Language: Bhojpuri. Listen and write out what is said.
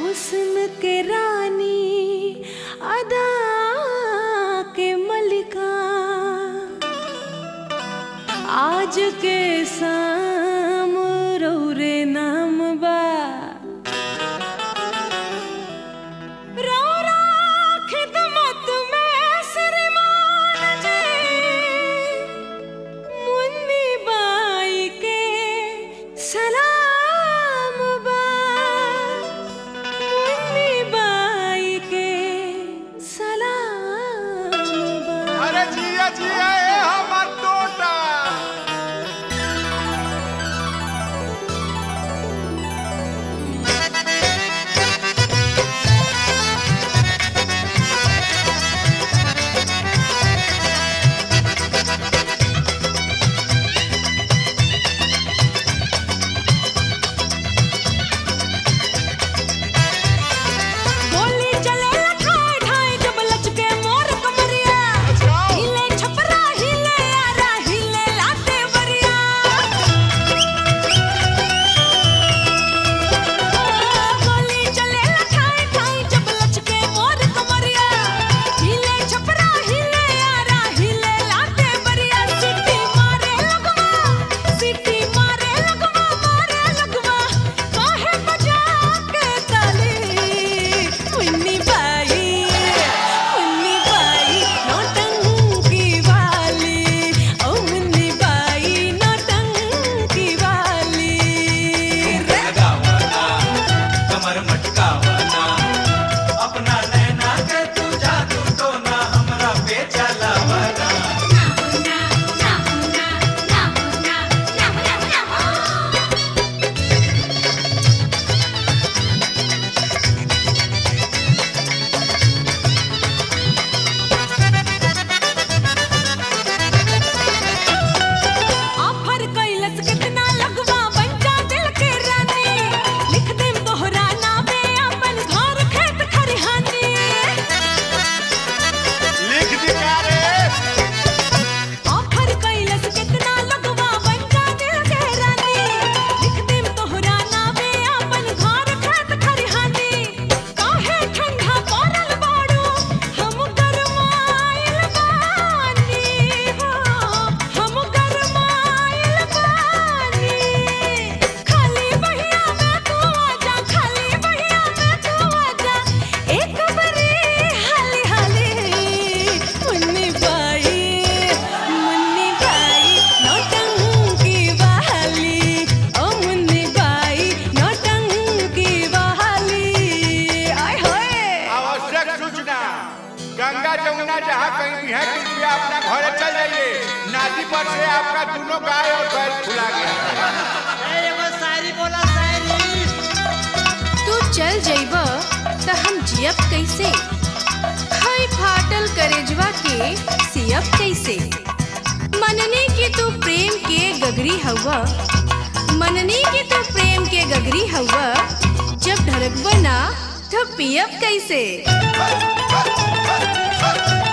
हुस्न के रानी अदा के मलिका आज के शाम रौरे नाम बा रौरा खिदमत में श्रीमान जी मुन्नी बाई के सलाम बा मुन्नी बाई के सलाम बा। अरे जिया जिया ए हमर टोटा गंगा जमुना जहाँ कहीं भी है कृपया अपना घर चल जाइए। नादी पर से आपका दोनों गाय और बैल खुला गया। शायरी बोला शायरी। तू चल जइब त हम जियब कैसे हई फाटल करेजवा के सियब कैसे। मनने की तू प्रेम के गगरी हवा मनने की तू प्रेम के गगरी हवा जब ढरक बना तो पियब कैसे।